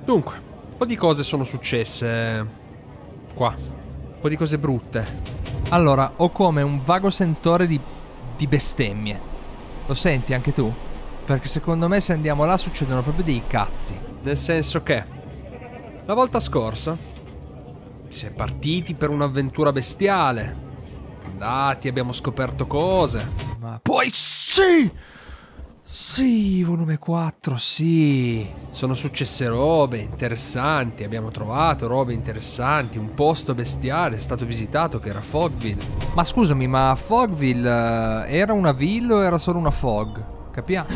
Dunque, un po' di cose sono successe qua. Un po' di cose brutte. Allora, ho come un vago sentore di bestemmie. Lo senti anche tu? Perché secondo me se andiamo là succedono proprio dei cazzi. Nel senso che la volta scorsa si è partiti per un'avventura bestiale. Andati, abbiamo scoperto cose. Ma poi sì! Sì, volume 4, sì. Sono successe robe interessanti. Abbiamo trovato robe interessanti. Un posto bestiale è stato visitato che era Fogville. Ma scusami, ma Fogville era una ville o era solo una fog? Capiamo?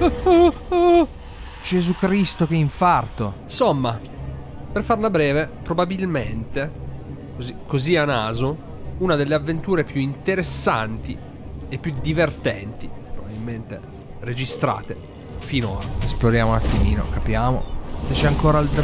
Gesù Cristo, che infarto. Insomma, per farla breve, probabilmente, così a naso, una delle avventure più interessanti e più divertenti, probabilmente registrate finora. Esploriamo un attimino, capiamo. Se c'è ancora il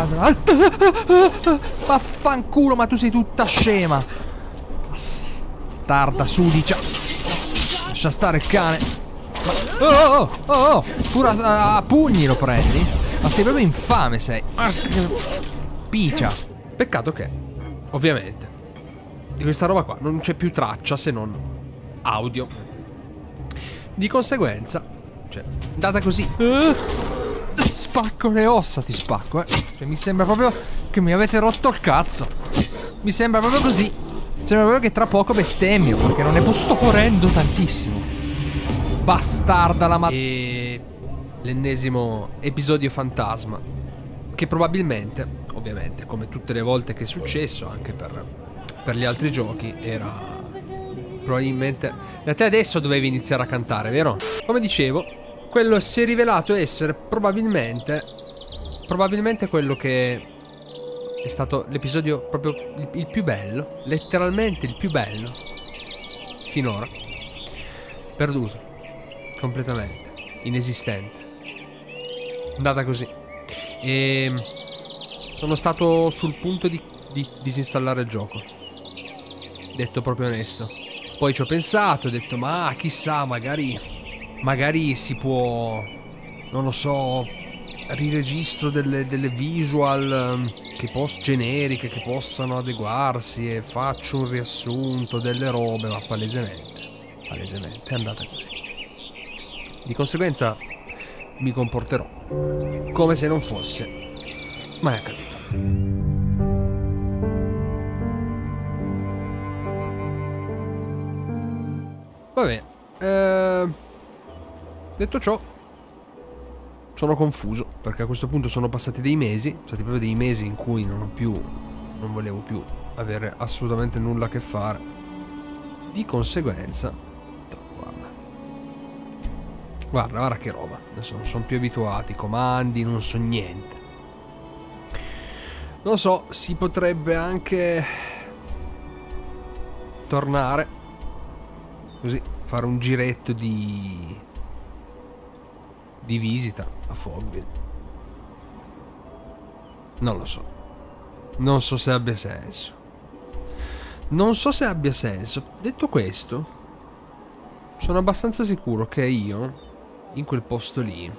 Vaffanculo, ma tu sei tutta scema. Bastarda sudicia. Lascia stare il cane. Oh. Pure a pugni lo prendi? Ma sei proprio infame, sei. Picia. Peccato che, ovviamente, di questa roba qua non c'è più traccia se non audio. Di conseguenza, cioè, data così, spacco le ossa, ti spacco, Cioè, mi sembra proprio che mi avete rotto il cazzo. Mi sembra proprio così. Sembra proprio che tra poco bestemmio, perché non ne sto correndo tantissimo. Bastarda la e l'ennesimo episodio fantasma, che probabilmente, ovviamente, come tutte le volte che è successo, anche per gli altri giochi, era probabilmente... Da te adesso dovevi iniziare a cantare, vero? Come dicevo, quello si è rivelato essere probabilmente quello che è stato l'episodio proprio il più bello, letteralmente il più bello finora. Perduto completamente, inesistente, andata così. E sono stato sul punto di disinstallare il gioco, detto proprio onesto. Poi ci ho pensato, ho detto ma chissà, magari si può, non lo so, riregistro delle visual generiche che possano adeguarsi e faccio un riassunto delle robe, ma palesemente è andata così. Di conseguenza mi comporterò come se non fosse mai accaduto. Vabbè, detto ciò, sono confuso perché a questo punto sono passati dei mesi, sono stati proprio dei mesi in cui non volevo più avere assolutamente nulla a che fare. Di conseguenza, guarda che roba. Adesso non sono più abituati, comandi, non so niente. Non lo so, si potrebbe anche tornare così, fare un giretto di visita a Fogville. Non lo so. Non so se abbia senso. Detto questo, sono abbastanza sicuro che io, in quel posto lì,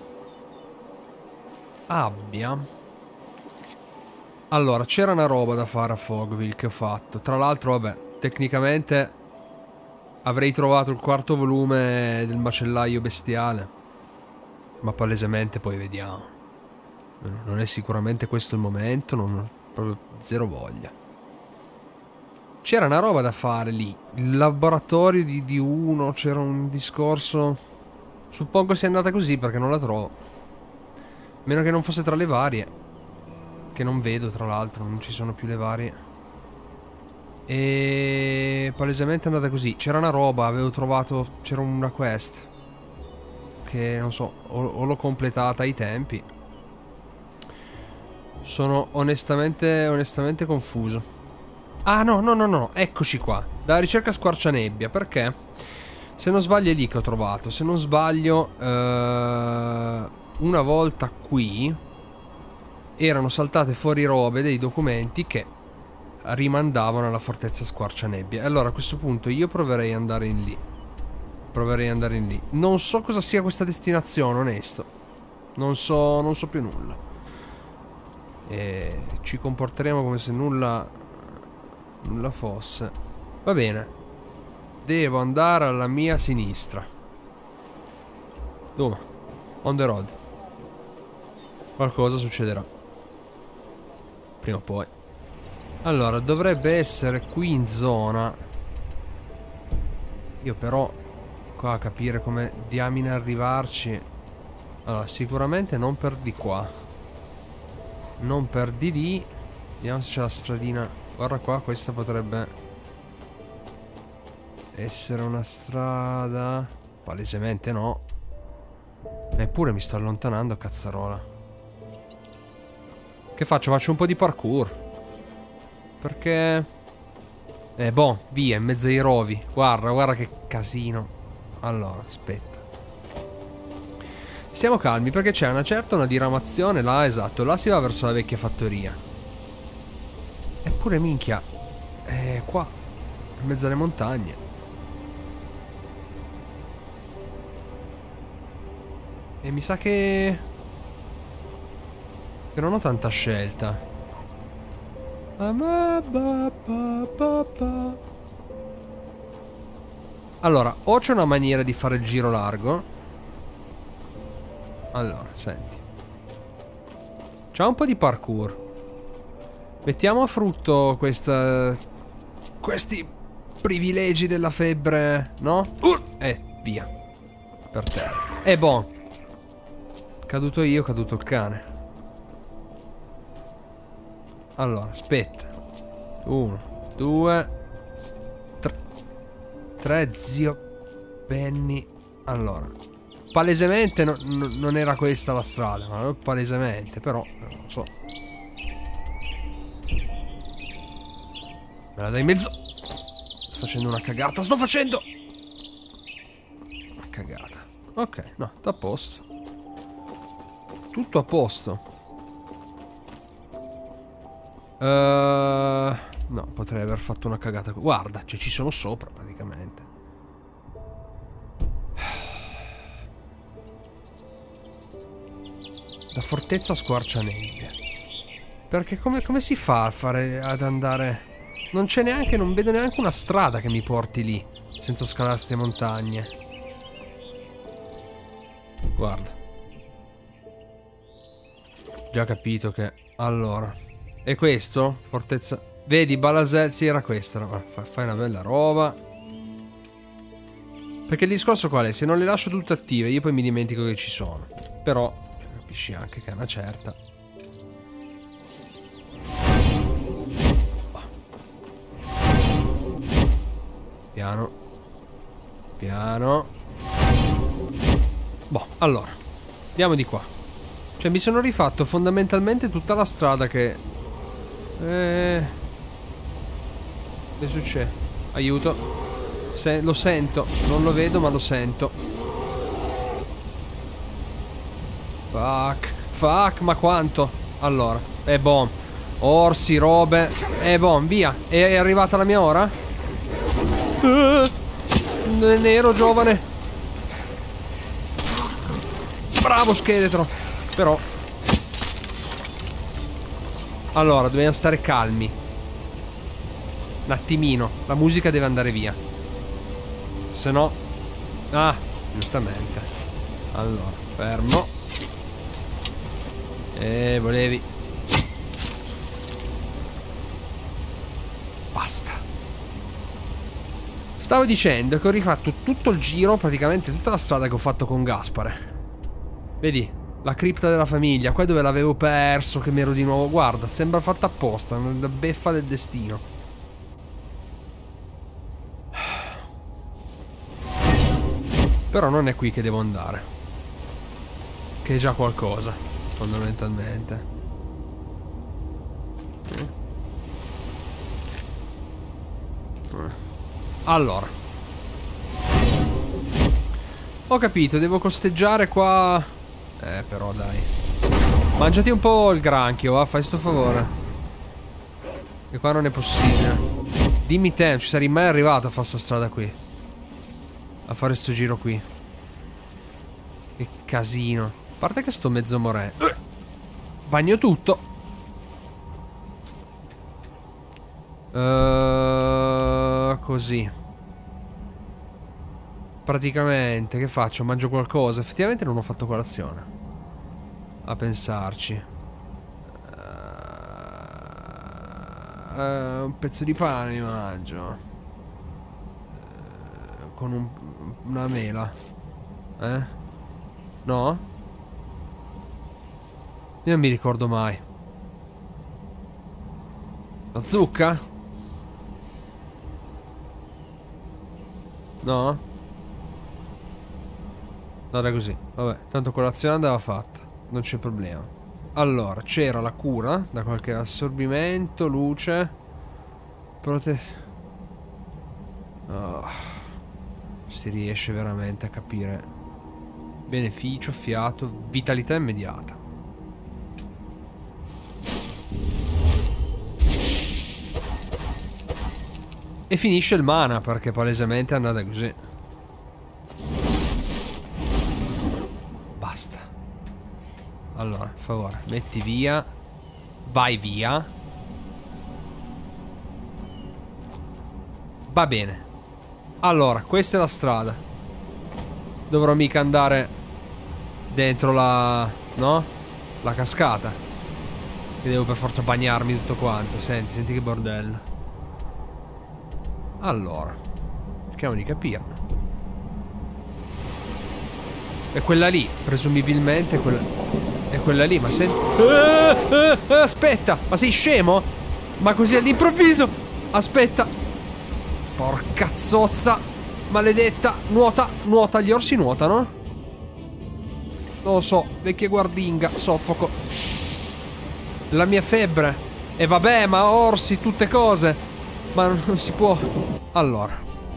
abbia... Allora, c'era una roba da fare a Fogville che ho fatto. Tra l'altro, vabbè, tecnicamente avrei trovato il quarto volume del macellaio bestiale, ma palesemente poi vediamo. Non è sicuramente questo il momento, non ho proprio zero voglia. C'era una roba da fare lì. Il laboratorio di uno, c'era un discorso. Suppongo sia andata così perché non la trovo. Meno che non fosse tra le varie, che non vedo, tra l'altro, non ci sono più le varie. E palesemente è andata così. C'era una roba, avevo trovato, c'era una quest che non so, o l'ho completata ai tempi. Sono onestamente confuso. Ah no, eccoci qua. Dalla ricerca squarcianebbia, perché se non sbaglio è lì che ho trovato. Se non sbaglio una volta qui erano saltate fuori robe, dei documenti che rimandavano alla fortezza squarcianebbia. E allora a questo punto io proverei ad andare in lì. Non so cosa sia questa destinazione, onesto. Non so più nulla. E ci comporteremo come se nulla fosse. Va bene. Devo andare alla mia sinistra. Dove? On the road. Qualcosa succederà. Prima o poi. Allora, dovrebbe essere qui in zona. Io però qua a capire come diamine arrivarci. Allora, sicuramente non per di qua. Non per di lì. Vediamo se c'è la stradina. Guarda qua, questa potrebbe essere una strada. Palesemente no. Eppure mi sto allontanando, cazzarola. Che faccio? Faccio un po' di parkour. Perché... boh, via, in mezzo ai rovi. Guarda, guarda che casino. Allora, aspetta. Stiamo calmi perché c'è una diramazione là, esatto. Là si va verso la vecchia fattoria. Eppure minchia. Qua, in mezzo alle montagne. E mi sa che non ho tanta scelta. Allora, o c'è una maniera di fare il giro largo. Allora, senti. C'è un po' di parkour. Mettiamo a frutto questi privilegi della febbre, no? Via. Per terra. E boh. Caduto io, caduto il cane. Allora, aspetta. 1, 2, 3, zio Benny. Allora, palesemente non era questa la strada, ma palesemente, però non lo so. Me la dai in mezzo. Sto facendo una cagata. Sto facendo una cagata. Ok, no, sta a posto. Tutto a posto. No, potrei aver fatto una cagata. Guarda, cioè ci sono sopra praticamente. La fortezza squarcia nebbia. Perché come si fa ad andare? Non c'è neanche, non vedo neanche una strada che mi porti lì senza scalare queste montagne. Guarda. Già capito che... Allora. E questo? Fortezza... Vedi, Balasel... Sì, era questa. Fai una bella roba. Perché il discorso qual è? Se non le lascio tutte attive, io poi mi dimentico che ci sono. Però, capisci anche che è una certa. Piano. Piano. Boh, allora. Andiamo di qua. Cioè mi sono rifatto fondamentalmente tutta la strada che... Che succede? Aiuto. Lo sento. Non lo vedo ma lo sento. Fuck, ma quanto? Allora, boh. Orsi, robe. Boh, via. È arrivata la mia ora? Nero giovane. Bravo scheletro. Però allora, dobbiamo stare calmi. Un attimino. La musica deve andare via. Se no... Ah, giustamente. Allora, fermo. Volevi... Basta. Stavo dicendo che ho rifatto tutto il giro, praticamente tutta la strada che ho fatto con Gaspare. Vedi? La cripta della famiglia, qua dove l'avevo perso, che mi ero di nuovo... Guarda, sembra fatta apposta, una beffa del destino. Però non è qui che devo andare. Che è già qualcosa, fondamentalmente. Allora. Ho capito, devo costeggiare qua... però dai. Mangiati un po' il granchio, va, fai sto favore. E qua non è possibile. Dimmi te, non ci sarei mai arrivato a fare sta strada qui. A fare sto giro qui. Che casino. A parte che sto mezzo morendo. Bagno tutto. Così. Praticamente, che faccio? Mangio qualcosa? Effettivamente non ho fatto colazione. A pensarci. Un pezzo di pane mi mangio. Con una mela. No? Io non mi ricordo mai. La zucca? No? Guarda così. Vabbè, tanto colazione andava fatta. Non c'è problema. Allora, c'era la cura da qualche assorbimento, luce. Si riesce veramente a capire. Beneficio, fiato, vitalità immediata. E finisce il mana perché palesemente è andata così. Basta. Allora, per favore, metti via. Vai via. Va bene. Allora, questa è la strada. Dovrò mica andare dentro la... no? La cascata. Che devo per forza bagnarmi tutto quanto. Senti che bordello. Allora, cerchiamo di capirlo. È quella lì, presumibilmente è quella lì, ma senti... aspetta, ma sei scemo? Ma così all'improvviso? Aspetta. Porca zozza, maledetta. Nuota, gli orsi nuotano? Non lo so, vecchia guardinga, soffoco. La mia febbre. E vabbè, ma orsi, tutte cose. Ma non si può. Allora,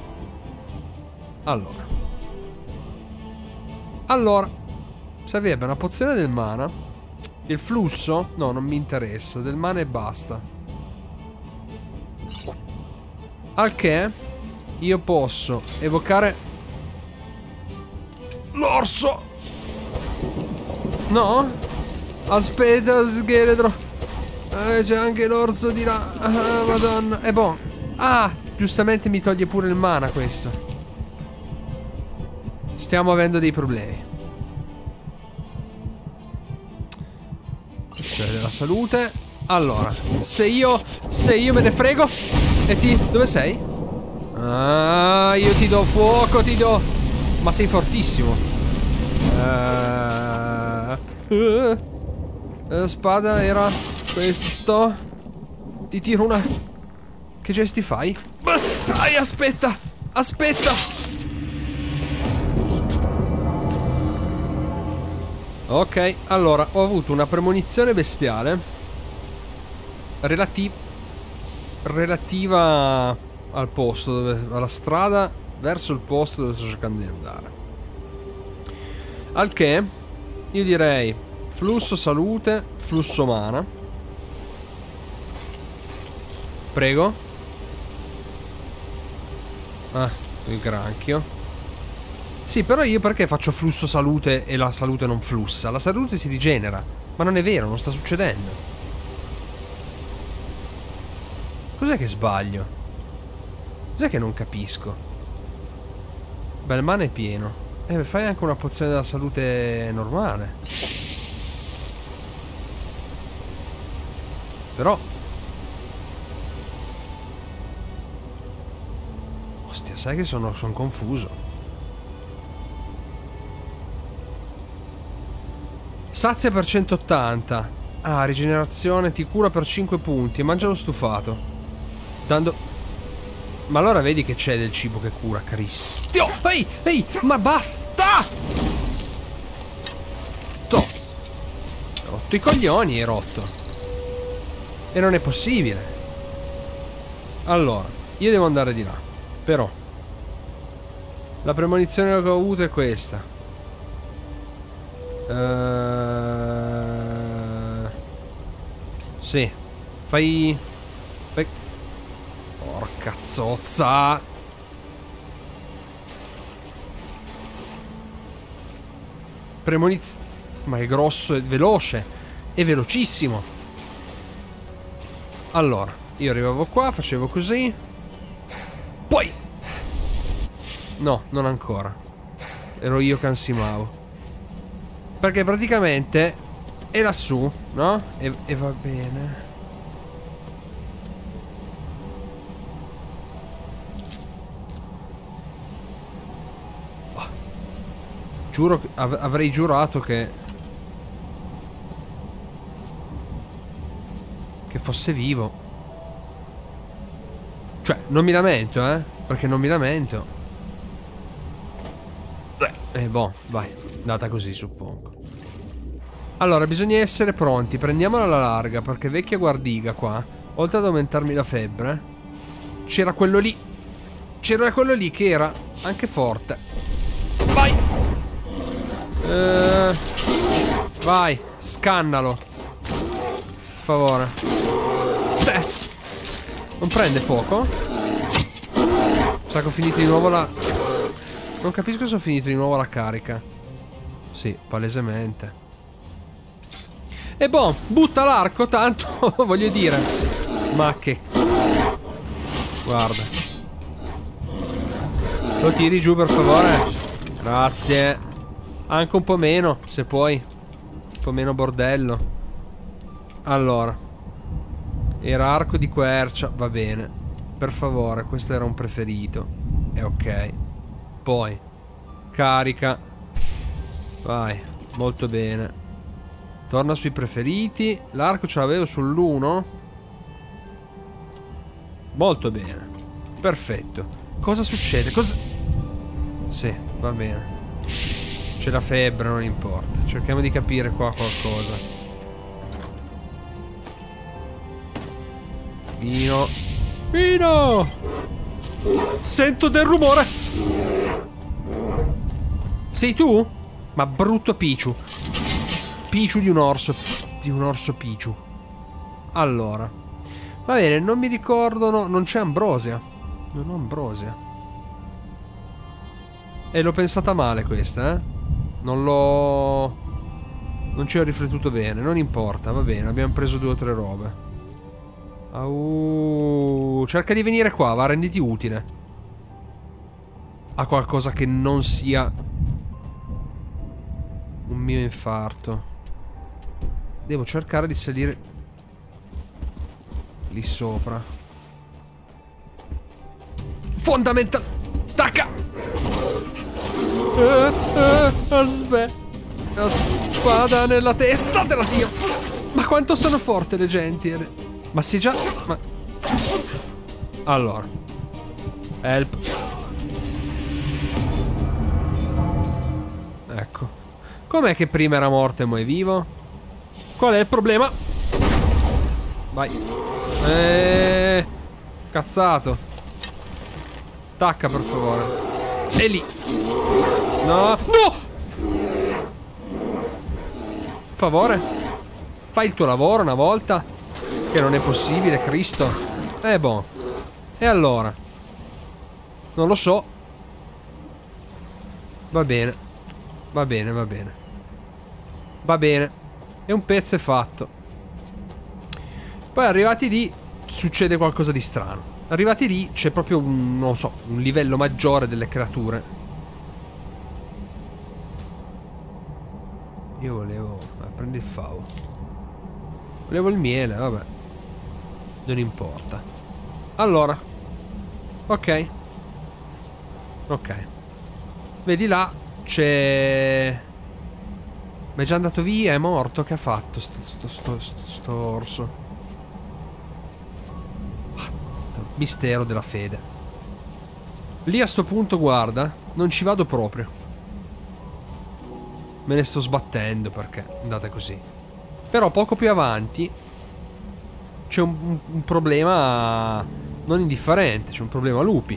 servirebbe una pozione del mana. Il flusso? No, non mi interessa. Del mana e basta. Al che io posso evocare l'orso. No? Aspetta, scheletro. C'è anche l'orso di là. Ah, madonna. È buono. Ah, giustamente mi toglie pure il mana questo. Stiamo avendo dei problemi. C'è della salute. Allora, se io me ne frego. E ti... dove sei? Ah, io ti do fuoco, ti do... Ma sei fortissimo. La spada era questo. Ti tiro una... Che gesti fai? Dai, aspetta. Ok, allora, ho avuto una premonizione bestiale relativa al posto dove... alla strada verso il posto dove sto cercando di andare. Al che io direi flusso salute, flusso mana. Prego. Ah, il granchio. Sì, però io perché faccio flusso salute e la salute non flussa? La salute si rigenera. Ma non è vero, non sta succedendo. Cos'è che sbaglio? Cos'è che non capisco? Beh, il mana è pieno. Fai anche una pozione della salute normale. Però... Ostia, sai che sono confuso. Sazia per 180. Ah, rigenerazione, ti cura per 5 punti e mangia lo stufato. Dando... Ma allora vedi che c'è del cibo che cura, Cristo. Ehi, ma basta! Rotto i coglioni, hai rotto. E non è possibile. Allora, io devo andare di là. Però la premonizione che ho avuto è questa. Sì. Fai... Porca zozza. Premonizione. Ma è grosso e veloce. È velocissimo. Allora, Io arrivavo qua, facevo così. Poi no, non ancora. Ero io che ansimavo. Perché praticamente è lassù, no? E va bene. Oh. Giuro, avrei giurato che fosse vivo. Cioè, non mi lamento, perché non mi lamento. Boh, vai. Andata così, suppongo. Allora, bisogna essere pronti. Prendiamola alla larga, perché vecchia guardiga qua, oltre ad aumentarmi la febbre, c'era quello lì. C'era quello lì che era anche forte. Vai! Vai, scannalo. Per favore. Non prende fuoco? Sa che ho finito di nuovo la... Non capisco se ho finito di nuovo la carica. Sì, palesemente. E boh, butta l'arco, tanto voglio dire. Ma che... Guarda. Lo tiri giù per favore? Grazie. Anche un po' meno, se puoi. Un po' meno bordello. Allora. Era arco di quercia, va bene. Per favore, questo era un preferito. E ok. Poi carica. Vai, molto bene. Torna sui preferiti. L'arco ce l'avevo sull'1. Molto bene. Perfetto. Cosa succede? Cosa... Sì, va bene. C'è la febbre, non importa. Cerchiamo di capire qua qualcosa. Vino. Vino! Sento del rumore. Sei tu? Ma brutto Pichu. Pichu di un orso. Di un orso Pichu. Allora. Va bene, non mi ricordo. No, non c'è ambrosia. Non ho ambrosia. E l'ho pensata male questa, Non l'ho... Non ci ho riflettuto bene. Non importa, va bene. Abbiamo preso 2 o 3 robe. Cerca di venire qua, va, renditi utile. A qualcosa che non sia un mio infarto. Devo cercare di salire lì sopra. Fondamentale. Tacca. Aspetta. La spada nella testa, te la tiro. Ma quanto sono forti le genti. Ma si già... Ma... Allora. Help. Ecco. Com'è che prima era morto e mo' è vivo? Qual è il problema? Vai. Cazzato. Tacca per favore. E lì. No. No! Per favore. Fai il tuo lavoro una volta. Che non è possibile, Cristo. Boh. E allora? Non lo so. Va bene. Va bene, va bene. Va bene. E un pezzo è fatto. Poi arrivati lì succede qualcosa di strano. Arrivati lì c'è proprio un, non so, un livello maggiore delle creature. Io volevo... prendi il favo. Volevo il miele, vabbè. Non importa. Allora. Ok. Ok. Vedi là c'è... Ma è già andato via, è morto. Che ha fatto sto orso? Mistero della fede. Lì a sto punto, guarda, non ci vado proprio. Me ne sto sbattendo perché andate così. Però poco più avanti c'è un problema non indifferente. C'è un problema lupi.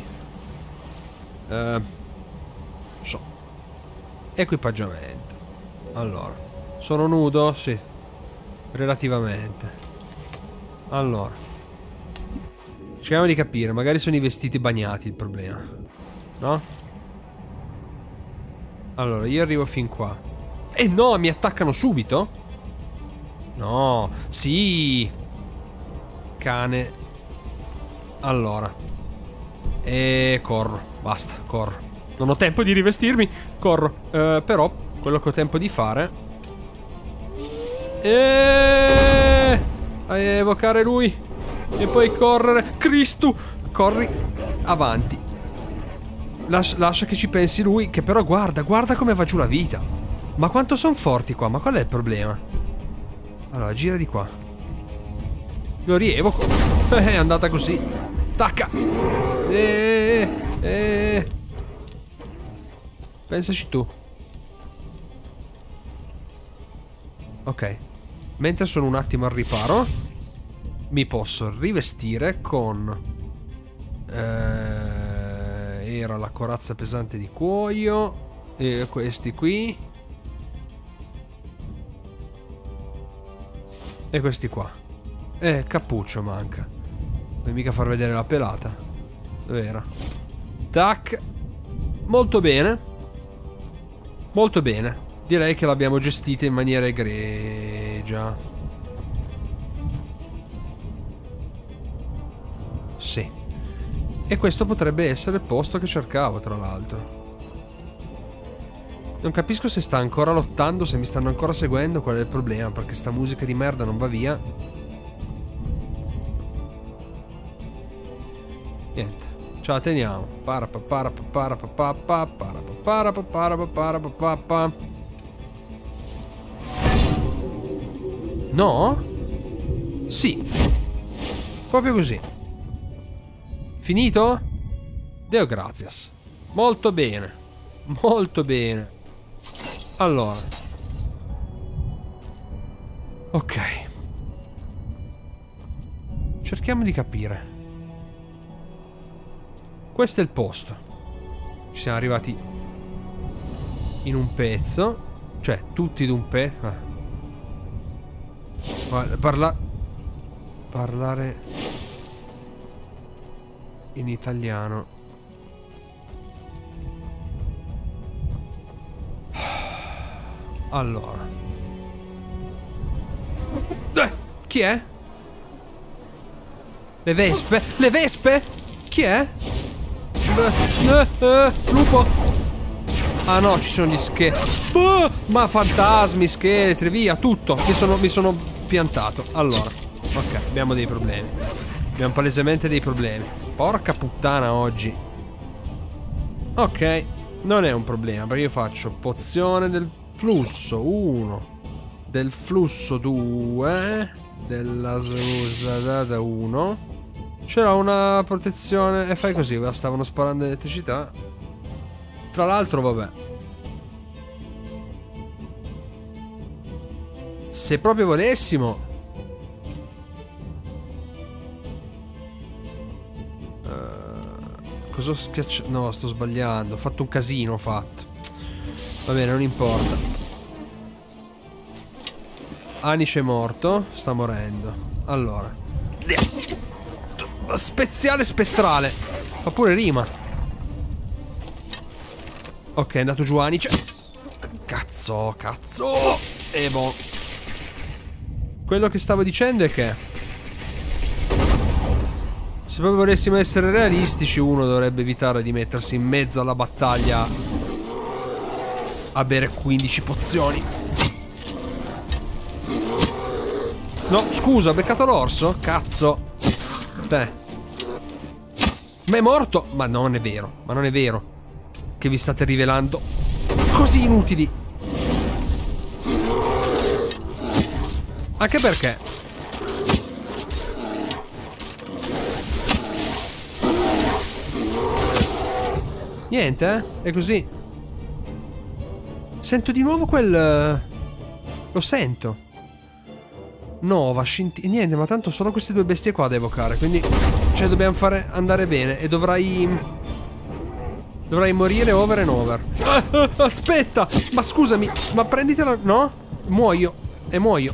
So. Equipaggiamento. Allora, sono nudo? Sì. Relativamente. Allora, cerchiamo di capire. Magari sono i vestiti bagnati il problema. No? Allora, io arrivo fin qua. No, mi attaccano subito? No, sì. Cane Allora. E corro. Basta, corro. Non ho tempo di rivestirmi. Corro. Però, quello che ho tempo di fare... evocare lui. E poi correre. Cristo! Corri avanti. Lascia che ci pensi lui. Che però guarda come va giù la vita. Ma quanto sono forti qua. Ma qual è il problema? Allora, gira di qua. Lo rievoco. È andata così. Tacca. Pensaci tu. Ok. Mentre sono un attimo al riparo, mi posso rivestire con... era la corazza pesante di cuoio. E questi qui. E questi qua. Cappuccio manca. Vuoi mica far vedere la pelata? Dov'era? Tac. Molto bene. Molto bene. Direi che l'abbiamo gestita in maniera egregia. Sì. E questo potrebbe essere il posto che cercavo, tra l'altro. Non capisco se sta ancora lottando, se mi stanno ancora seguendo, qual è il problema, perché sta musica di merda non va via. Niente. Ce la teniamo. No? Sì. Proprio così. Finito? Deo gratias. Molto bene. Molto bene. Allora. Ok. Cerchiamo di capire. Questo è il posto. Ci siamo arrivati in un pezzo. Cioè, tutti in un pezzo. Parlare in italiano. Allora. Chi è? Le vespe? Le vespe? Chi è? Lupo. Ah no, ci sono gli scheletri. Ma fantasmi, scheletri, via, tutto. Mi sono piantato. Allora, ok, abbiamo dei problemi. Abbiamo palesemente dei problemi. Porca puttana oggi. Ok, non è un problema, perché io faccio pozione del flusso 1, del flusso 2, della slusata 1. C'era una protezione. E fai così, stavano sparando elettricità. Tra l'altro, vabbè. Se proprio volessimo. Cosa ho schiacciato? No, sto sbagliando. Ho fatto un casino, ho fatto. Va bene, non importa. Anice è morto. Sta morendo. Allora. Speziale spettrale. Fa pure rima. Ok, è andato giù Anice. Cazzo. E boh. Quello che stavo dicendo è che se proprio volessimo essere realistici, uno dovrebbe evitare di mettersi in mezzo alla battaglia a bere 15 pozioni. No, scusa, ho beccato l'orso? Cazzo. Te. Ma è morto? Ma non è vero. Ma non è vero che vi state rivelando così inutili. Anche perché niente, è così. Sento di nuovo quel... Lo sento. Nova, niente, ma tanto sono queste due bestie qua da evocare. Quindi, cioè, dobbiamo fare andare bene. E dovrai morire over and over. Aspetta, ma scusami. Ma prenditela, no? Muoio. E muoio.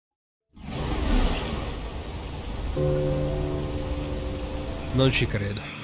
Non ci credo.